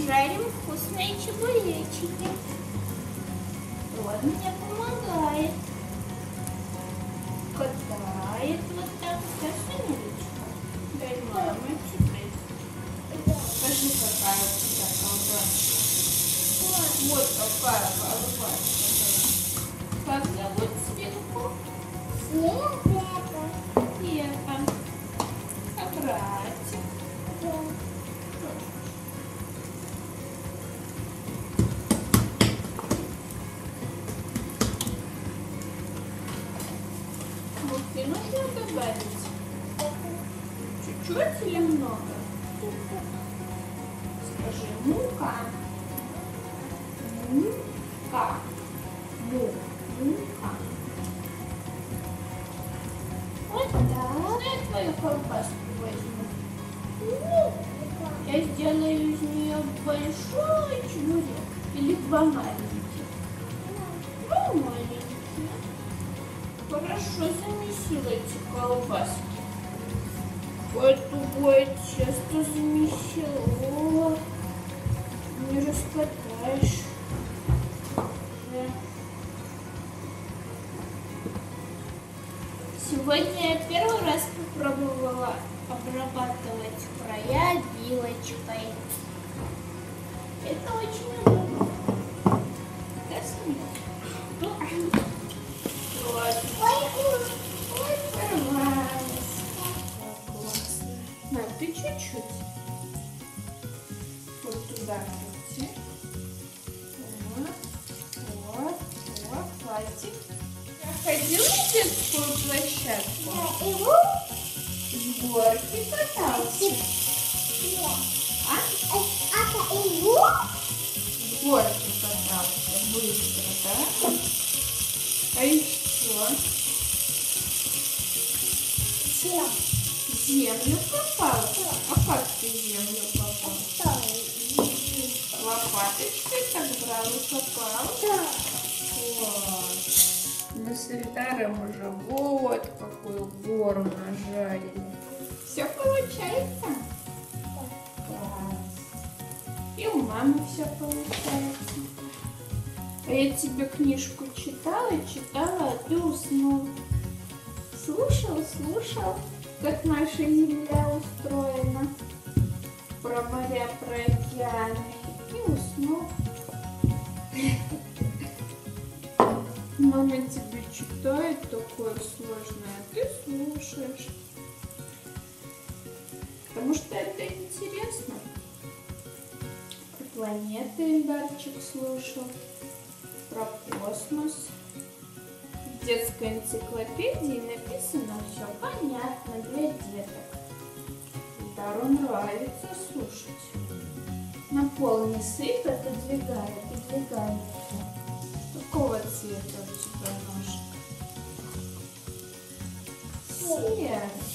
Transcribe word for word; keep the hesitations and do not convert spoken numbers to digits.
жарим вкусные чебуречики. Он мне помогает. Катает вот так. Скажи, Милечка. Дай маме теперь. Скажи, какая у тебя колбаска. Вот какая колбаска. Как зовут свинку? Света. Света. А братик? Муки нужно добавить? Чуть-чуть или много? Скажи, мука. Мука. Мука. Вот так. Я твою колбаску возьму. Я сделаю из нее большой чебурек. Или два маленьких. Два маленьких. Хорошо замесила эти колбаски. Это будет часто замесила. Не раскатаешь. Сегодня я первый раз попробовала обрабатывать края вилочкой. Это очень удобно. Да, Соня? Вот. Ой, порвалась. Классно. На, ты чуть-чуть. Вот туда крути. Вот, вот, вот, хватит. Я ходила на детскую площадку? Да, его? С горки катался? А? Это его? С горки катался. Быстро, да? А еще? Чем? В землю попал? А как ты в землю попал? Лопаточкой так брал и попал? Да. Класс. Мы с Эльдаром уже вот какую гору нажарили. Все получается? Класс. И у мамы все получается. А я тебе книжку читала, читала, а ты уснул. Слушал, слушал, как наша Земля устроена. Про моря, про океаны. И уснул. Мама тебе читает такое сложное, а ты слушаешь. Потому что это интересно. Про планеты Эльдарчик слушал. Про космос. В детской энциклопедии написано все понятно для деток. Эльдару нравится слушать. На пол не сыпь, а подвигай, подвигай. Какого цвета у тебя ножик? Серый.